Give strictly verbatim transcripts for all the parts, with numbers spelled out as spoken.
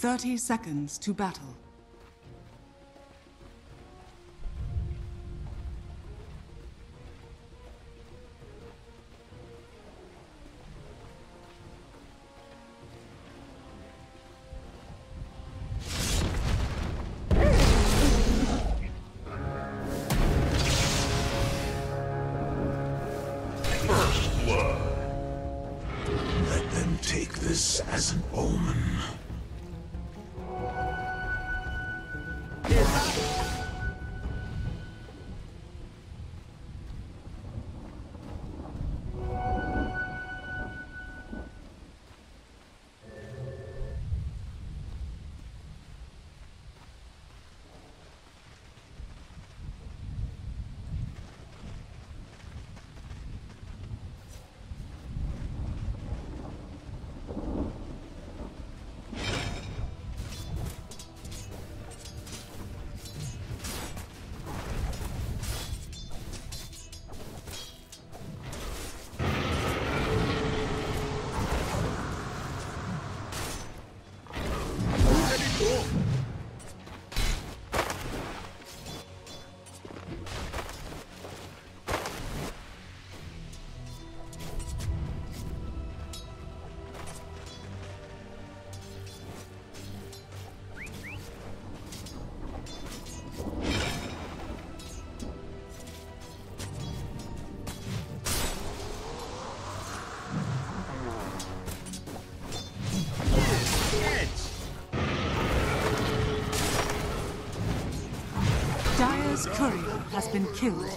thirty seconds to battle. First blood. Let them take this as an omen. Dire's courier has been killed.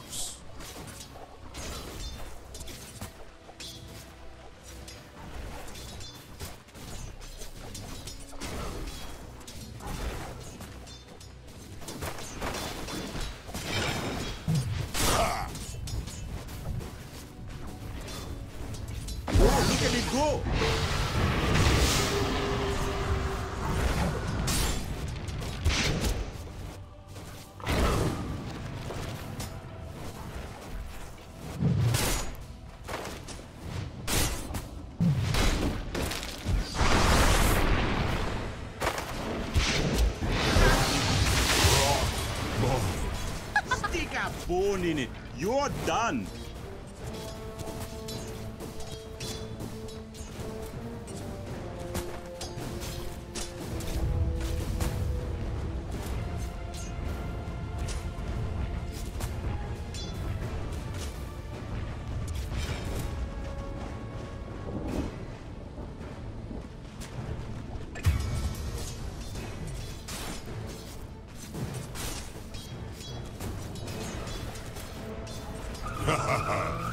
Look at it go! Stick a bone in it. You're done. Ha ha ha!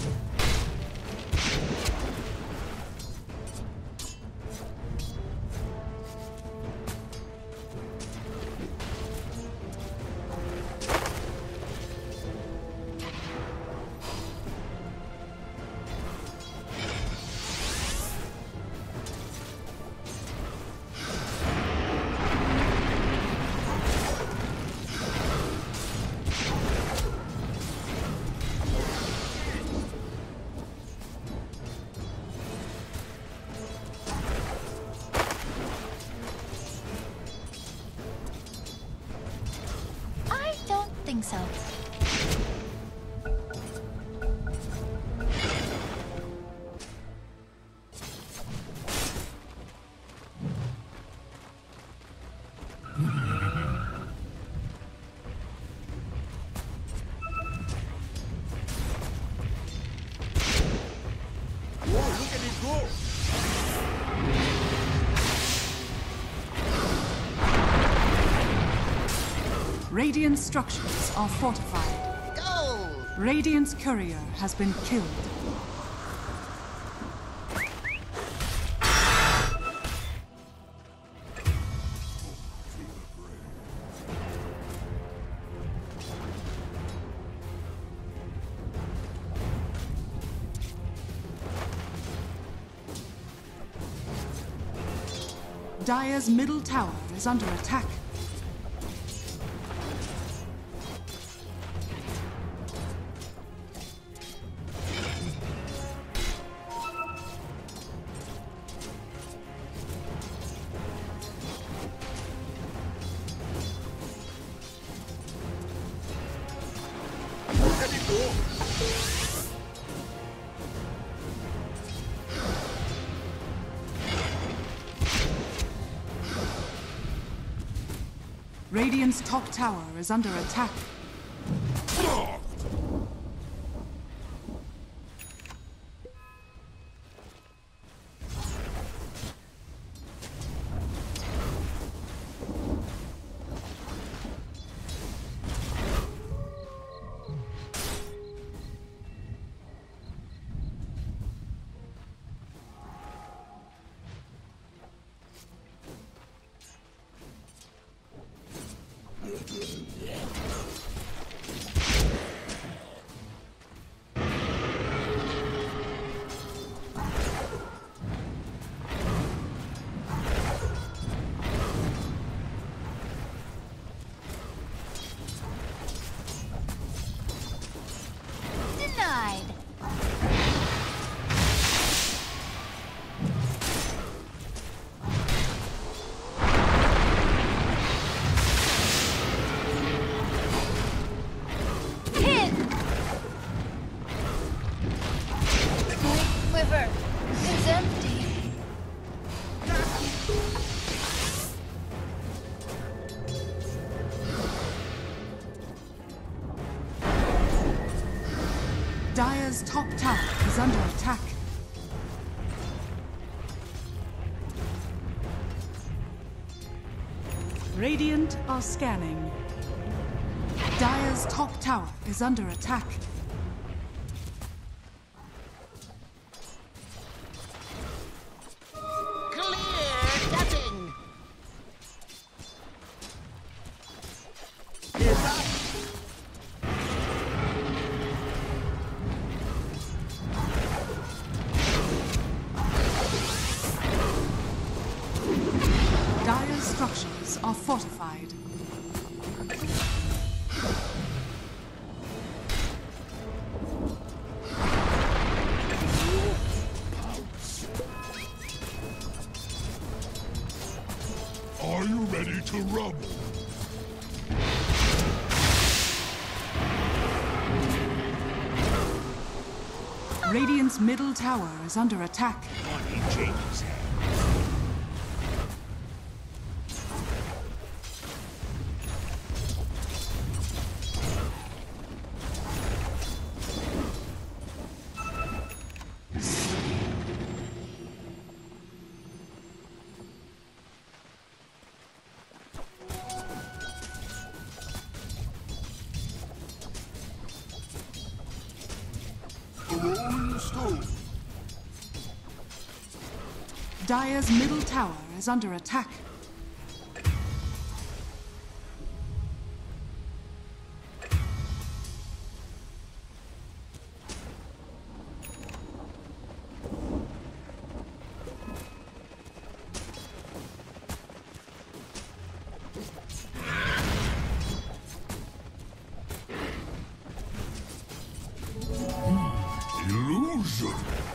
think so. Radiant structures are fortified. Go! Radiant's courier has been killed. Dire's middle tower is under attack. Radiant's top tower is under attack. Denied. Hit. My quiver is empty. Dire's top tower is under attack. Radiant are scanning. Dire's top tower is under attack. Clear cutting. Dire's structures are fortified. Are you ready to rumble? Radiant's middle tower is under attack. Money changes hands. The Rolling Stone. Dire's middle tower is under attack. Illusion.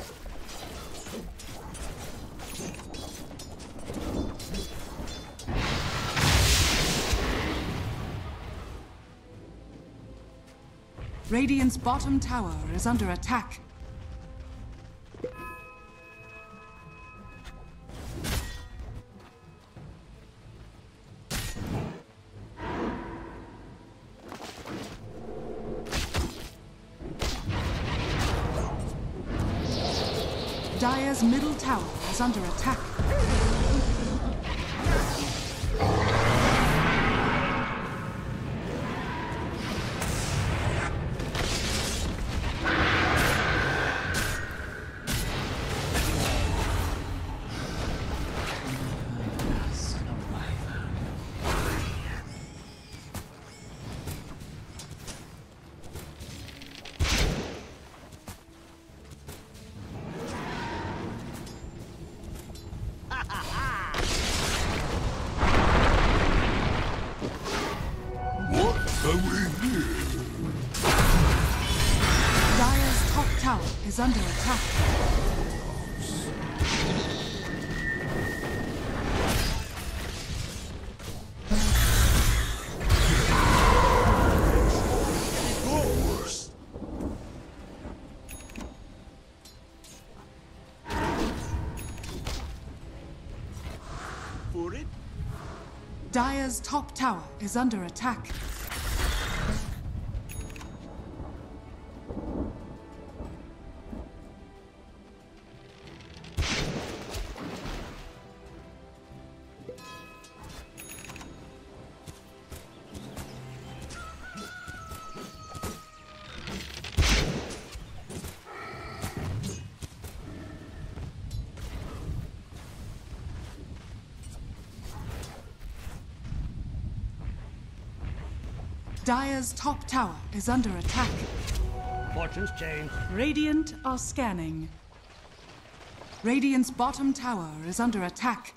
Radiant's bottom tower is under attack. Dire's middle tower is under attack. Dire's top tower is under attack. For it. Dire's top tower is under attack. Dire's top tower is under attack. Fortune's changed. Radiant are scanning. Radiant's bottom tower is under attack.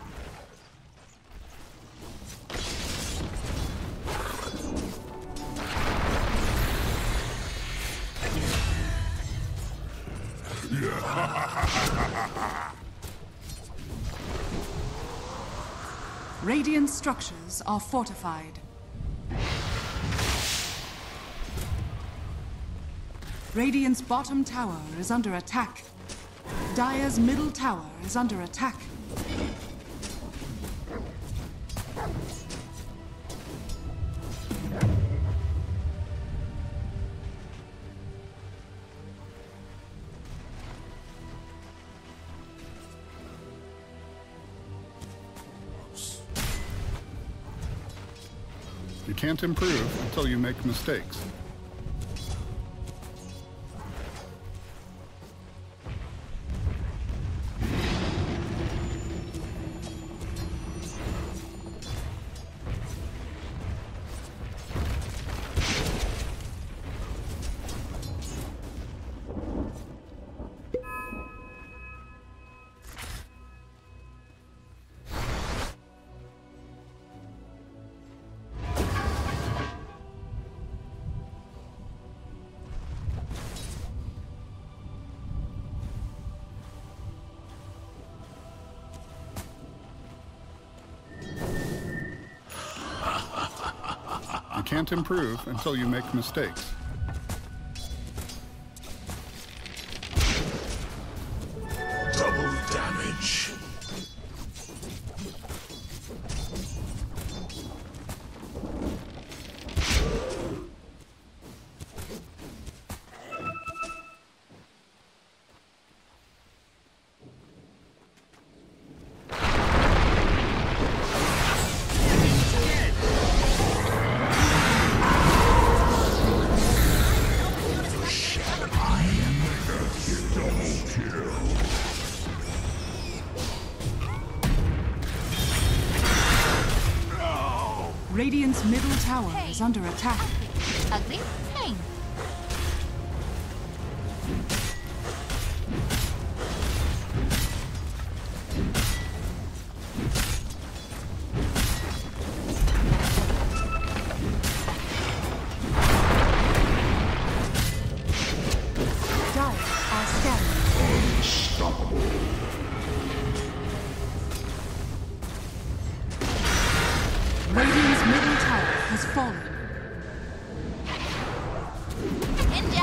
Radiant structures are fortified. Radiant's bottom tower is under attack. Dire's middle tower is under attack. You can't improve until you make mistakes. You can't improve until you make mistakes. Double damage. Radiant's middle tower is under attack. Ugly? Hey. Dire are scanning. Unstoppable. Radiant's middle tower has fallen. Ninja.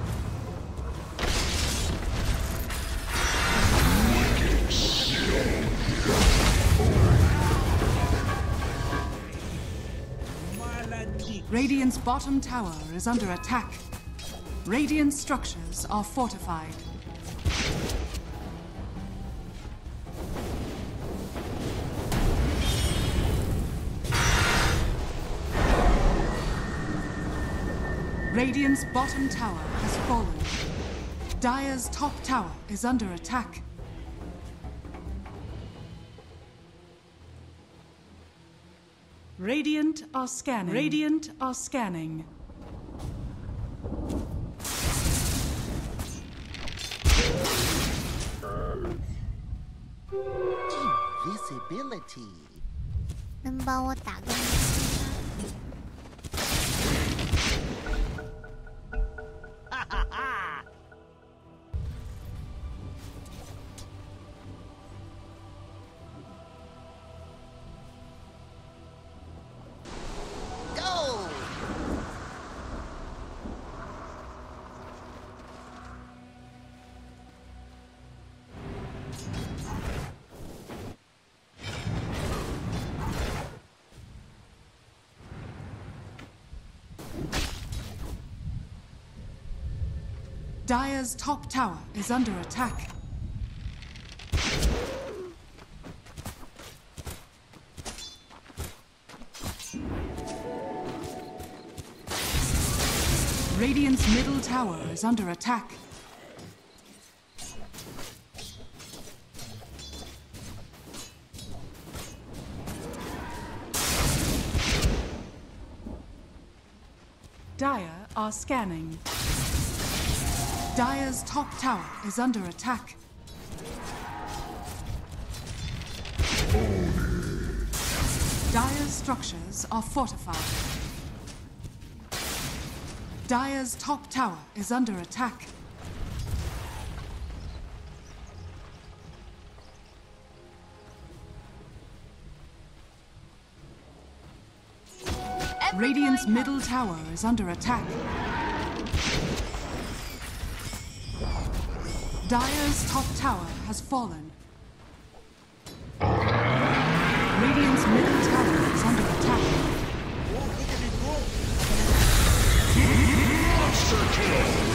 Radiant's bottom tower is under attack. Radiant structures are fortified. Radiant's bottom tower has fallen. Dire's top tower is under attack. Radiant are scanning. Radiant are scanning. Invisibility. 能帮我打个明星吗？ Go! Dire's top tower is under attack. Radiant's middle tower is under attack. Dire are scanning. Dire's top tower is under attack. Dire's structures are fortified. Dire's top tower is under attack. Radiant's middle tower is under attack. Dire's top tower has fallen. Radiant's middle tower is under attack. Monster kill!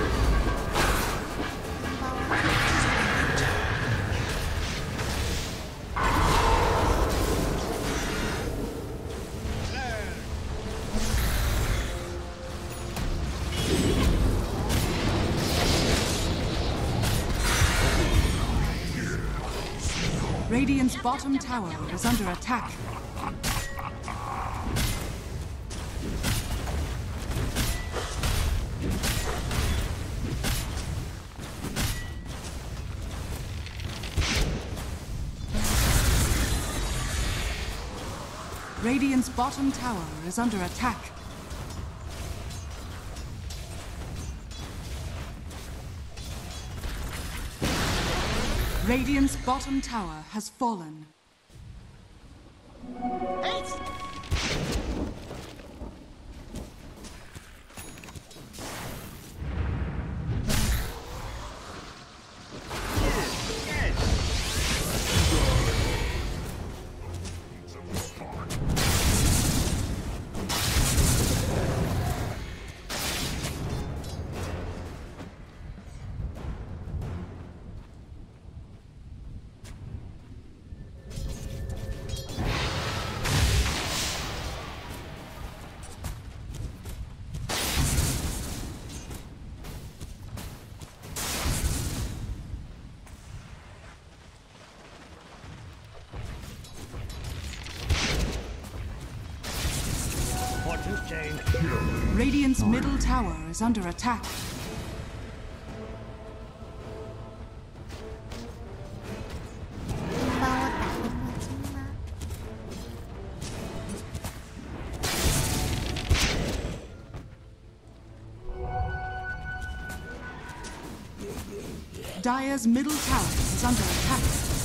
Radiant's bottom tower is under attack. Radiant's bottom tower is under attack. Radiant's bottom tower has fallen. Radiant's middle tower is under attack. Dire's middle tower is under attack.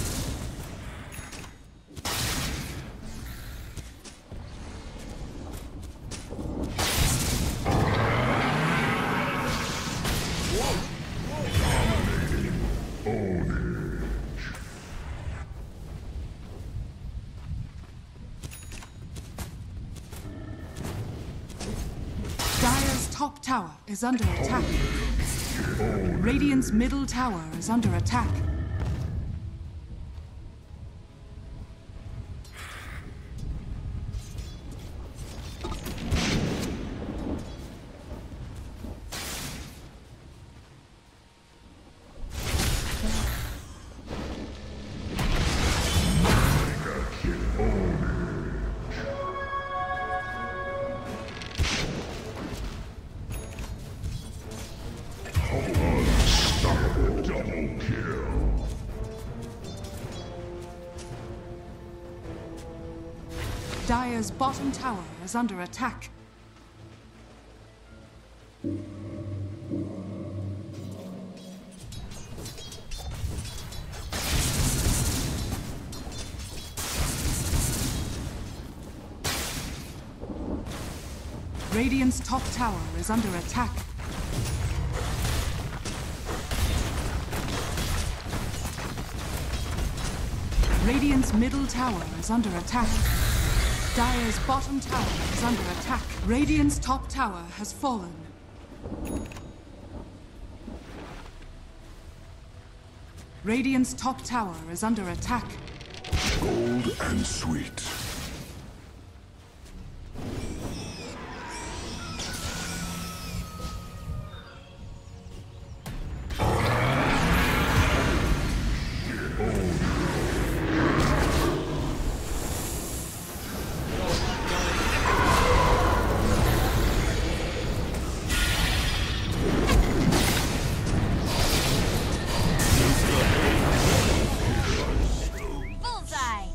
Dire's top tower is under attack. Radiant's middle tower is under attack. Dire's bottom tower is under attack. Radiant's top tower is under attack. Radiant's middle tower is under attack. Dire's bottom tower is under attack. Radiant's top tower has fallen. Radiant's top tower is under attack. Gold and sweet. Bullseye.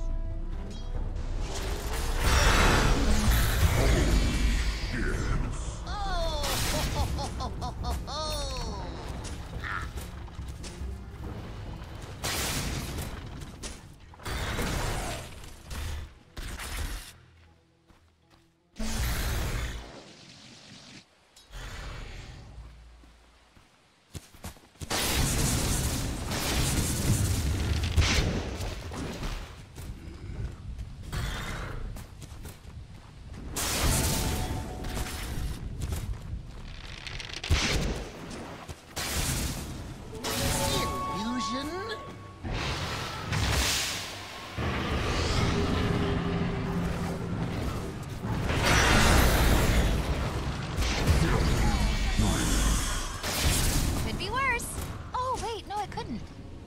Could be worse. Oh, wait, no, it couldn't.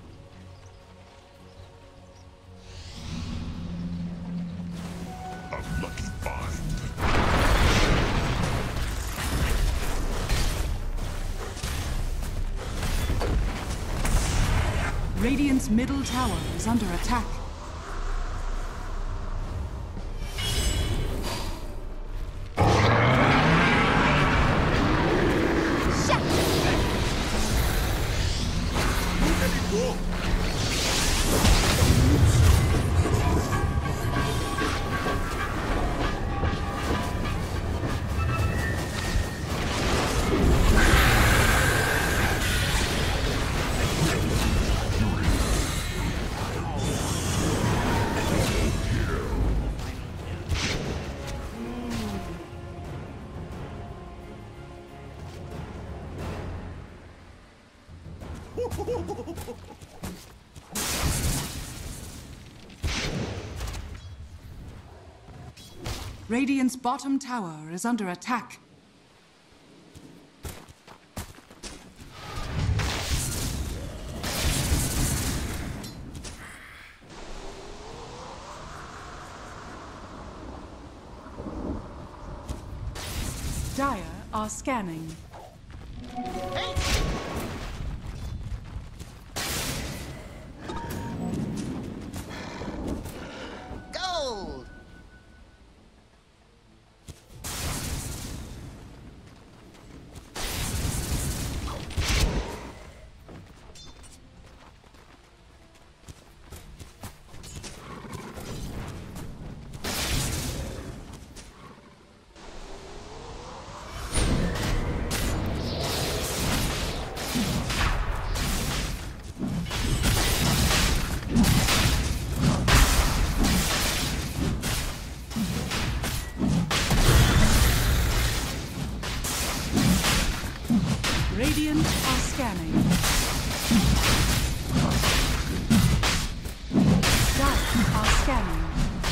A lucky find. Radiant's middle tower is under attack. Radiant's bottom tower is under attack. Dire are scanning. Gold! Radiant are scanning. Dire are scanning.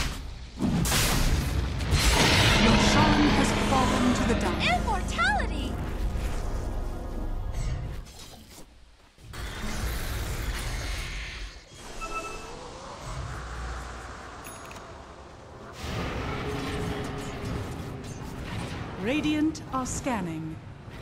Roshan has fallen to the Dire. Immortality! Radiant are scanning.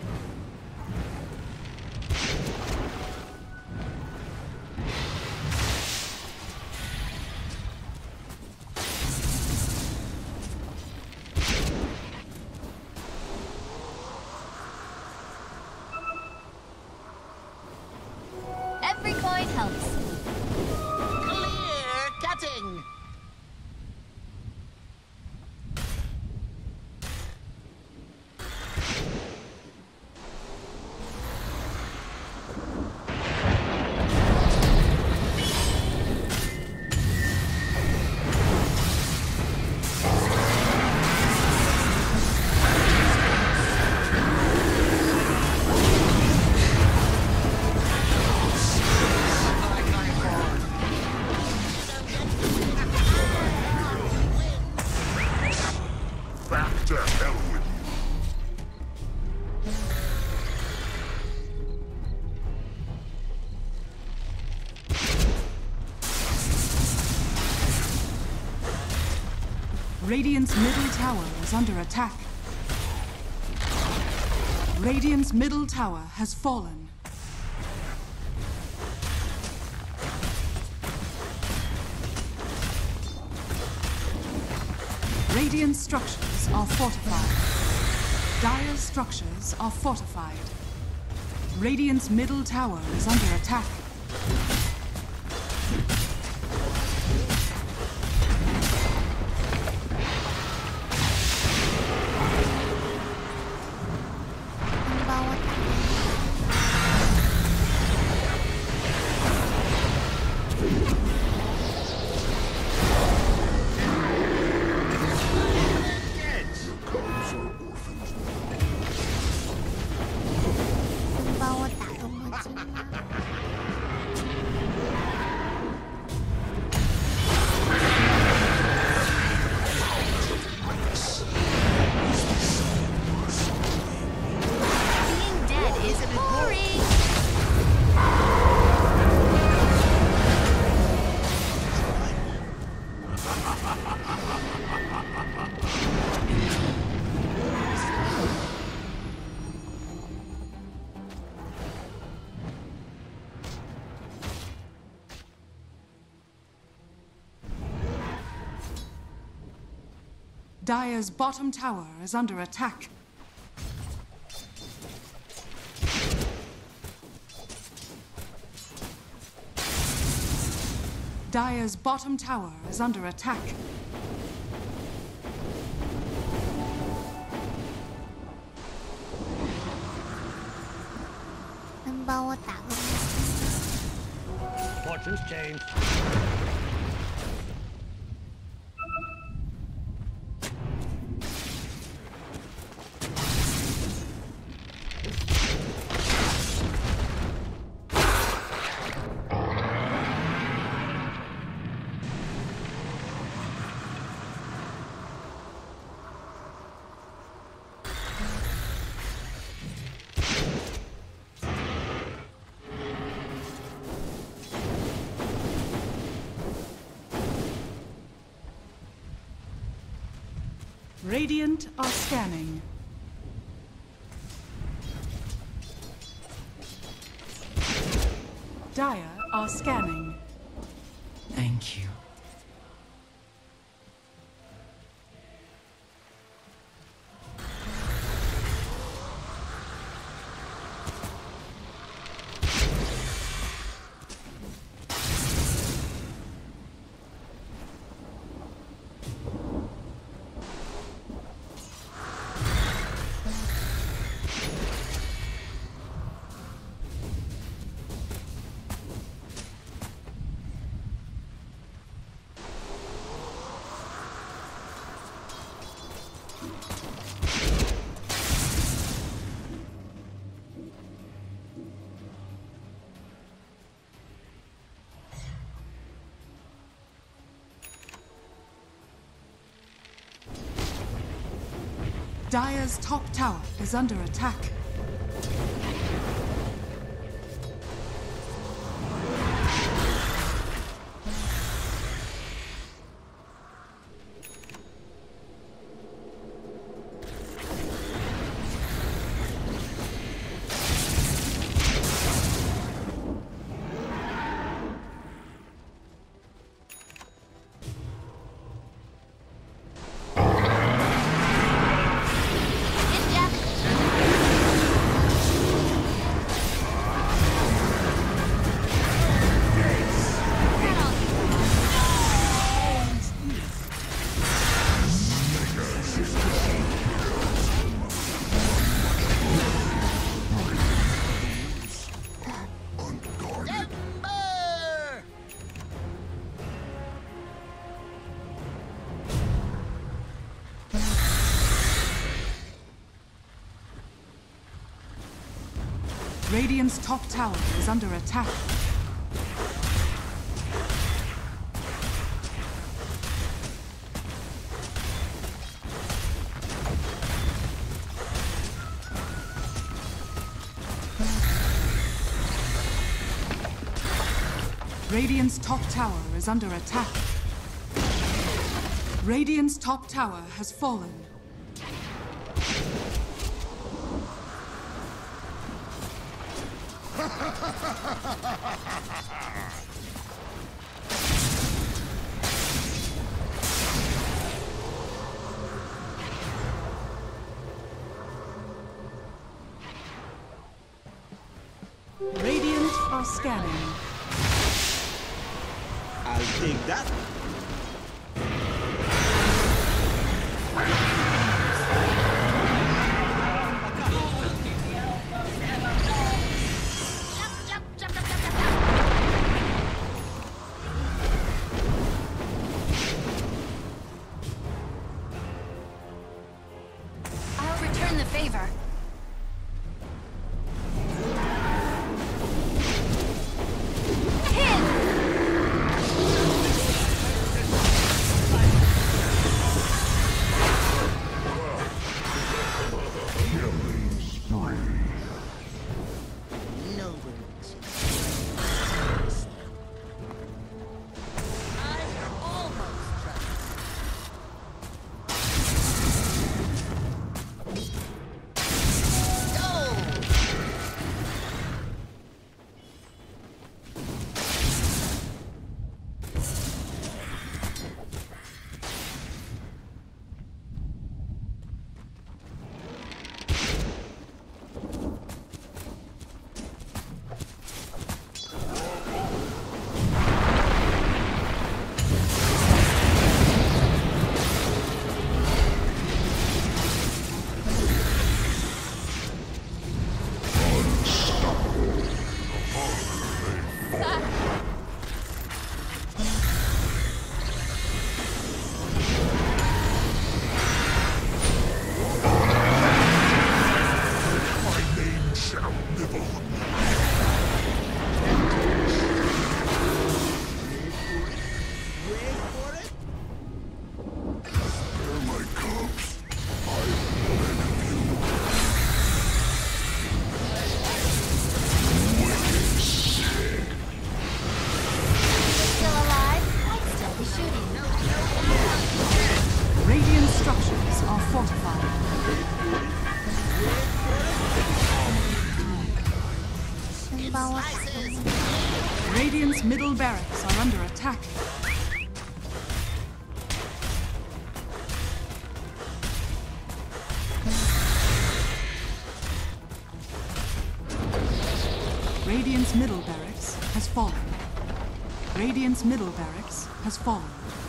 Every coin helps. Clear cutting! Radiant's middle tower is under attack. Radiant's middle tower has fallen. Radiant structures are fortified. Dire's structures are fortified. Radiant's middle tower is under attack. Dire's bottom tower is under attack. Dire's bottom tower is under attack. Fortune's changed. Radiant are scanning. Dire are scanning. Thank you. Dire's top tower is under attack. Radiant's top tower is under attack. Radiant's top tower is under attack. Radiant's top tower has fallen. Radiant are scanning. I'll take that. I'll return the favor. Radiant's middle barracks are under attack. Radiant's middle barracks has fallen. Radiant's middle barracks has fallen.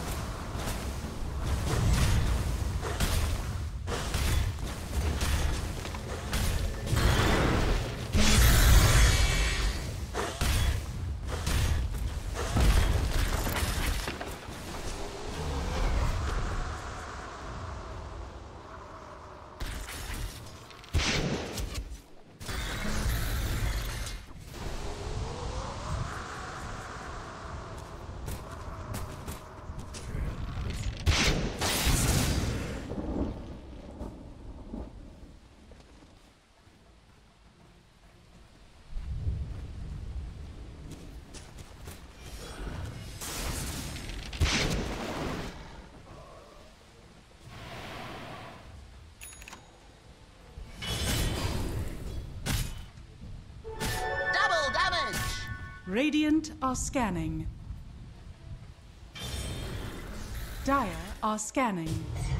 Radiant are scanning. Dire are scanning.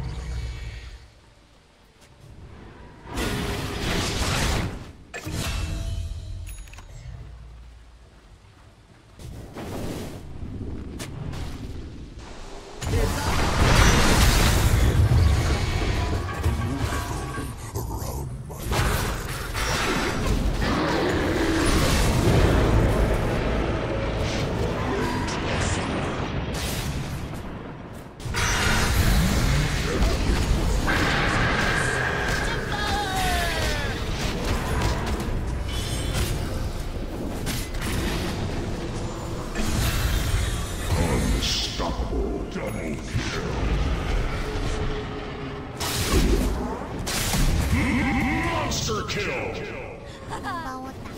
Monster kill! 把我打。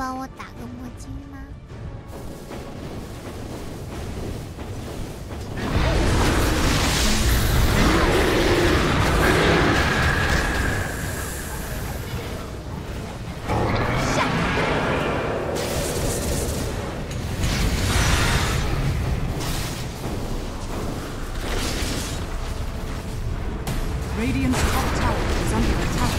帮我打个魔晶吗？ Radiant's top tower is under attack.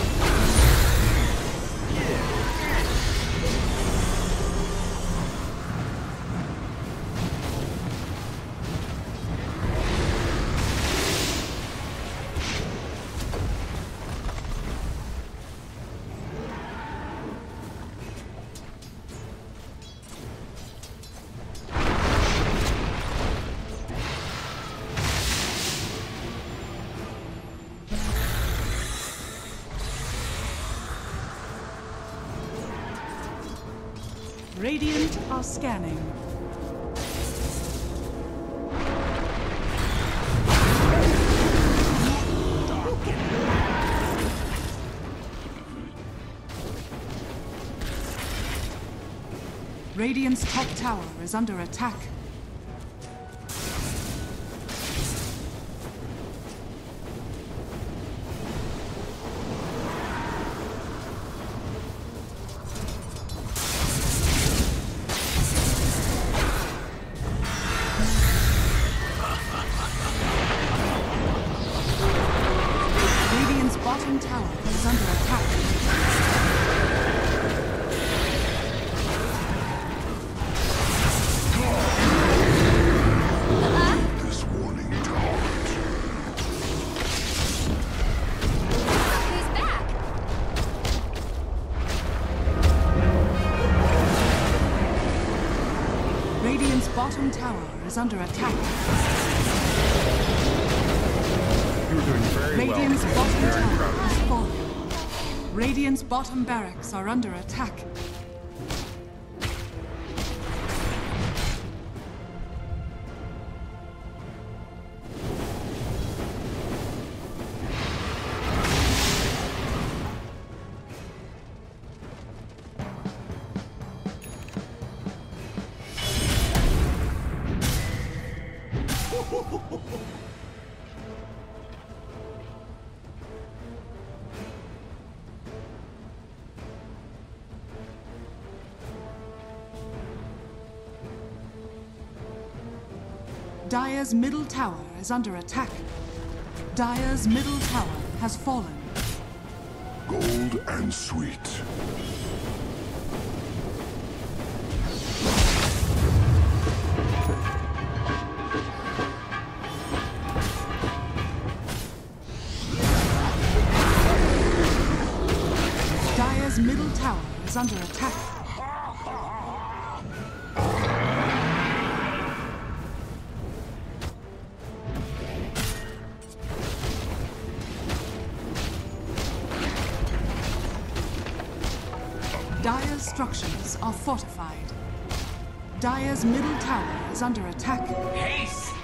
Radiant are scanning. Radiant's top tower is under attack. Bottom tower is under attack. This warning taunt. He's back. Radiant's bottom tower is under attack. You're doing very Radiant's well. bottom Very tower proud. has fallen. Radiant's bottom barracks are under attack. Dire's middle tower is under attack. Dire's middle tower has fallen. Gold and sweet. Dire's middle tower is under attack. Dire's structures are fortified. Dire's middle tower is under attack. Haste!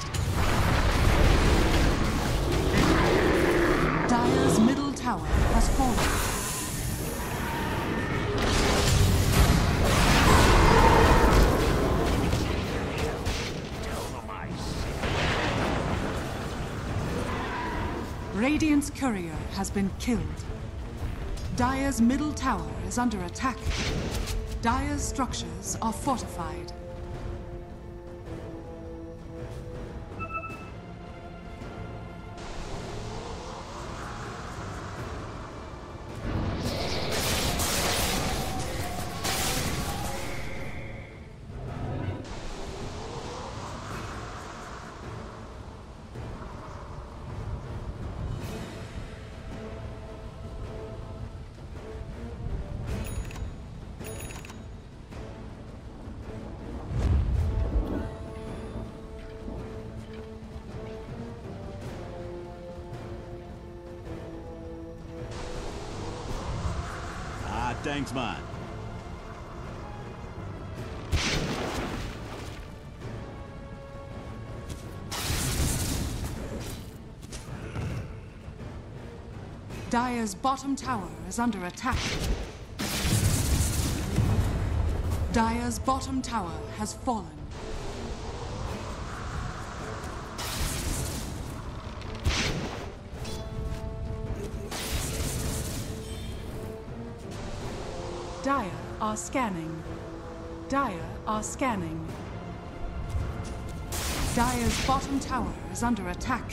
Dire's middle tower has fallen. Radiant's courier has been killed. Dire's middle tower is under attack. Dire's structures are fortified. Thanks, man. Dire's bottom tower is under attack. Dire's bottom tower has fallen. Dire are scanning. Dire are scanning. Dire's bottom tower is under attack.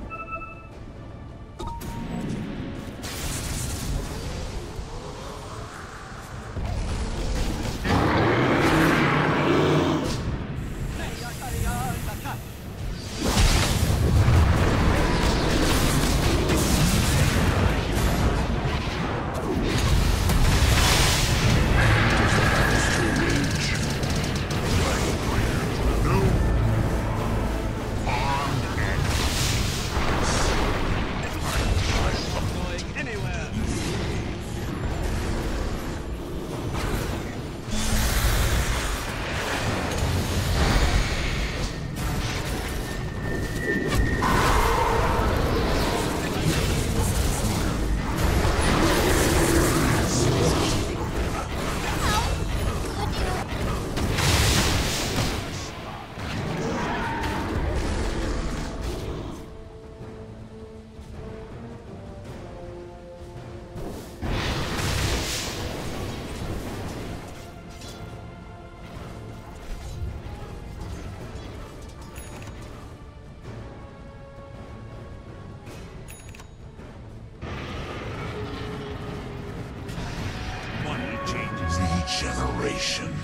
Regeneration.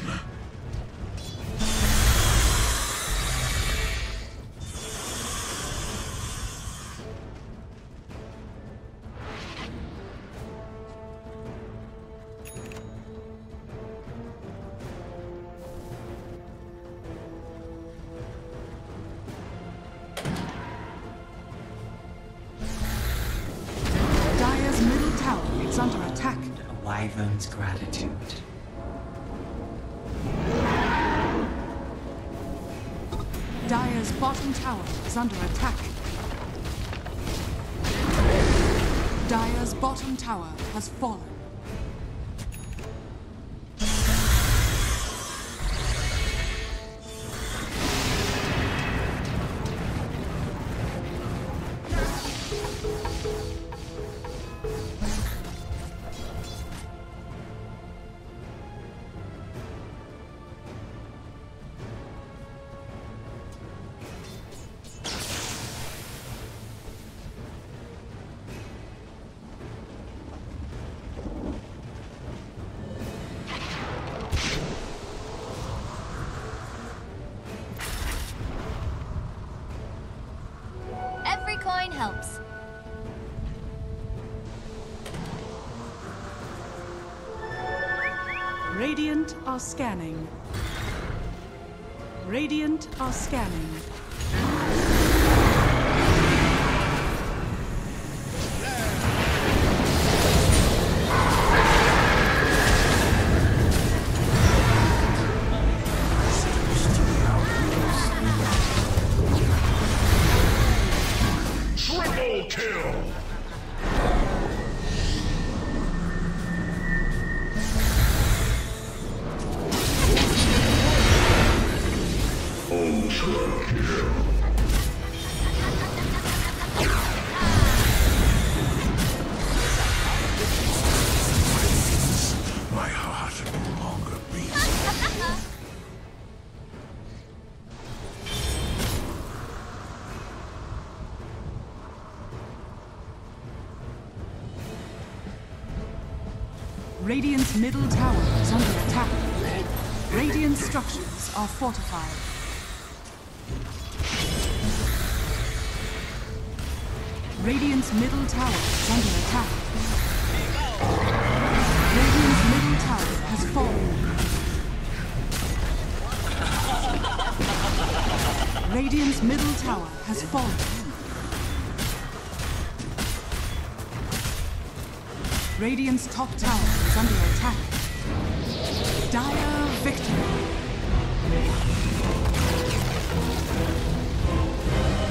Dire's middle tower is under attack. A wyvern's gratitude. Dire's bottom tower is under attack. Dire's bottom tower has fallen. Every coin helps. Radiant are scanning. Radiant are scanning. Triple kill! Ultra kill! My heart no longer beats. Radiant's middle tower is under attack. Radiant structures are fortified. Radiant's middle tower is under attack. Radiant's middle tower has fallen. Radiant's middle tower has fallen. Radiant's top tower is under attack. Dire victory.